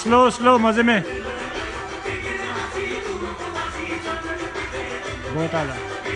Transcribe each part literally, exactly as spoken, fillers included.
Slow slow मजे में। बहुत आला।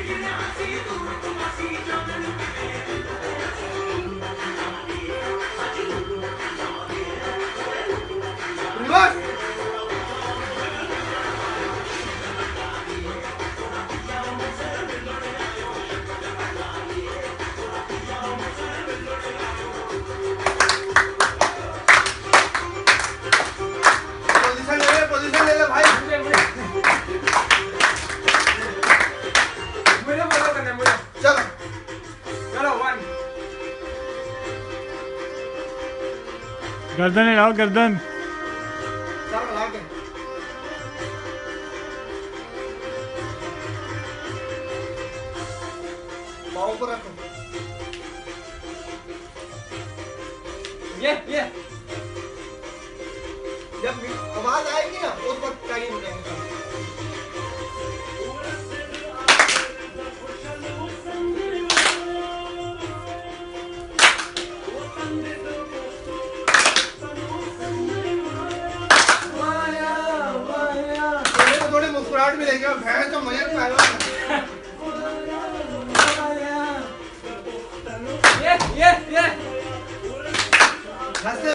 गर्दन हिलाओ, गर्दन। ये ये जब आवाज आएगी ना उस वक्त टाइम उठाएंगे। थोड़ी मुस्कुराहट भी लेंगे और भैंस तो मजा नहीं आएगा। ये ये ये